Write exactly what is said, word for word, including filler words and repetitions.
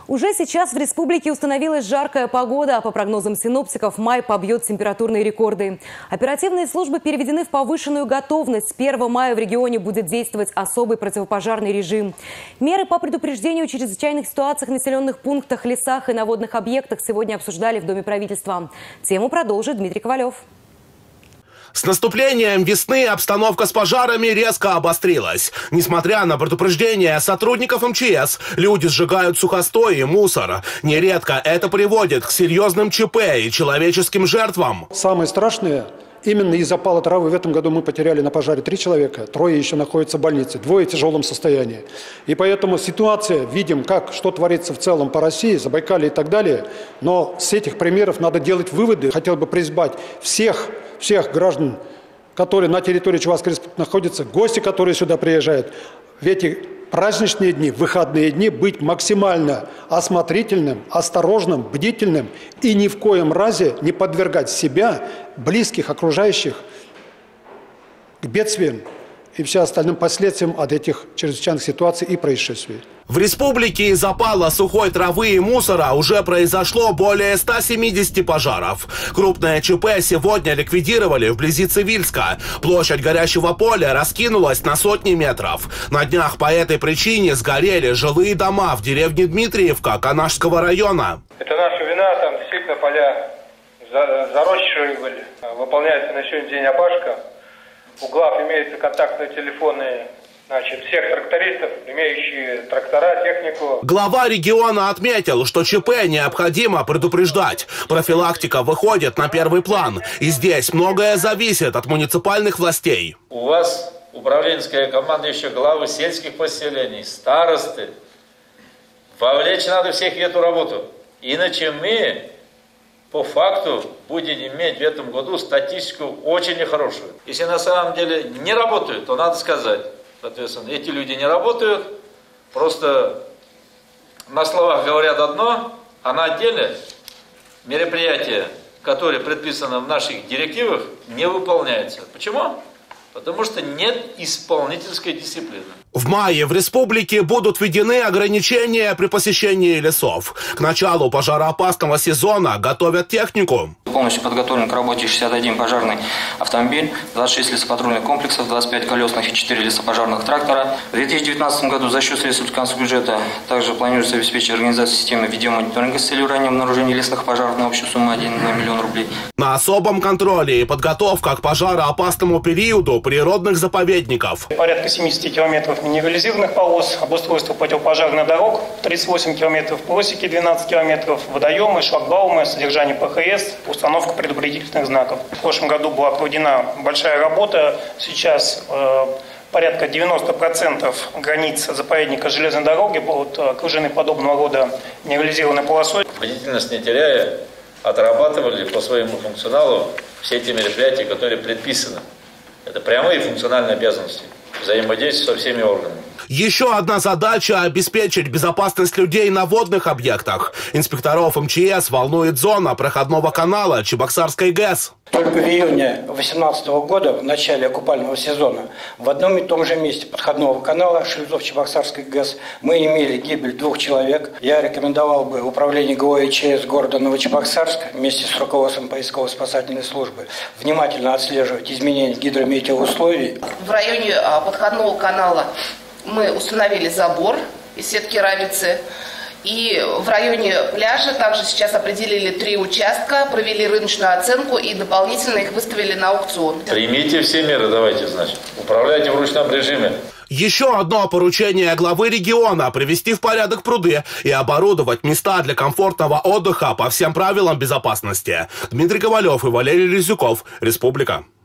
Уже сейчас в республике установилась жаркая погода, а по прогнозам синоптиков май побьет температурные рекорды. Оперативные службы переведены в повышенную готовность. С первого мая в регионе будет действовать особый противопожарный режим. Меры по предупреждению чрезвычайных ситуаций в населенных пунктах, лесах и на водных объектах сегодня обсуждали в Доме правительства. Тему продолжит Дмитрий Ковалев. С наступлением весны обстановка с пожарами резко обострилась. Несмотря на предупреждения сотрудников эм че эс, люди сжигают сухостой и мусор. Нередко это приводит к серьезным че пэ и человеческим жертвам. Самое страшное, именно из запала травы в этом году мы потеряли на пожаре три человека, трое еще находятся в больнице, двое в тяжелом состоянии. И поэтому ситуация, видим, как, что творится в целом по России, Забайкалье и так далее. Но с этих примеров надо делать выводы. Хотел бы призвать всех, всех граждан, которые на территории Чувашской республики находятся, гости, которые сюда приезжают, в эти праздничные дни, выходные дни быть максимально осмотрительным, осторожным, бдительным и ни в коем разе не подвергать себя, близких, окружающих к бедствиям и всем остальным последствиям от этих чрезвычайных ситуаций и происшествий. В республике из запала сухой травы и мусора уже произошло более ста семидесяти пожаров. Крупное че пэ сегодня ликвидировали вблизи Цивильска. Площадь горящего поля раскинулась на сотни метров. На днях по этой причине сгорели жилые дома в деревне Дмитриевка Канашского района. Это наша вина, там действительно поля заросшие были. Выполняется на сегодняшний день опашка. У глав имеются контактные телефоны, значит, всех трактористов, имеющие трактора, технику. Глава региона отметил, что че пэ необходимо предупреждать. Профилактика выходит на первый план. И здесь многое зависит от муниципальных властей. У вас управленческая команда, еще главы сельских поселений, старосты. Вовлечь надо всех в эту работу. Иначе мы по факту будем иметь в этом году статистику очень нехорошую. Если на самом деле не работают, то надо сказать. Соответственно, эти люди не работают, просто на словах говорят одно, а на деле мероприятия, которые предписаны в наших директивах, не выполняются. Почему? Потому что нет исполнительской дисциплины. В мае в республике будут введены ограничения при посещении лесов. К началу пожароопасного сезона готовят технику. Полностью подготовлен к работе шестьдесят один пожарный автомобиль, двадцать шесть лесопатрульных комплексов, двадцать пять колесных и четыре лесопожарных трактора. В две тысячи девятнадцатом году за счет средств республиканского бюджета также планируется обеспечить организацию системы видеомониторинга с целью раннего обнаружения лесных пожаров на общую сумму один миллион рублей. На особом контроле и подготовка к пожароопасному периоду природных заповедников. Порядка семидесяти километров минерализированных полос, обустройство противопожарных дорог, тридцать восемь километров просеки, двенадцать километров водоемы, шлагбаумы, содержание пэ ха эс, установка предупредительных знаков. В прошлом году была проведена большая работа. Сейчас э, порядка девяноста процентов границ заповедника железной дороги будут окружены подобного рода минерализированной полосой. Бдительность не теряя, отрабатывали по своему функционалу все эти мероприятия, которые предписаны. Это прямые функциональные обязанности. Взаимодействие со всеми органами. Еще одна задача – обеспечить безопасность людей на водных объектах. Инспекторов эм че эс волнует зона проходного канала Чебоксарской ГЭС. Только в июне две тысячи восемнадцатого года, в начале купального сезона, в одном и том же месте подходного канала шлюзов Чебоксарской ГЭС мы имели гибель двух человек. Я рекомендовал бы управлению гэ о эйч эс города Новочебоксарск вместе с руководством поисково-спасательной службы внимательно отслеживать изменения гидрометеоусловий. В районе подходного канала мы установили забор из сетки рабицы. И в районе пляжа также сейчас определили три участка, провели рыночную оценку и дополнительно их выставили на аукцион. Примите все меры, давайте, значит. Управляйте в ручном режиме. Еще одно поручение главы региона – привести в порядок пруды и оборудовать места для комфортного отдыха по всем правилам безопасности. Дмитрий Ковалев и Валерий Резюков. Республика.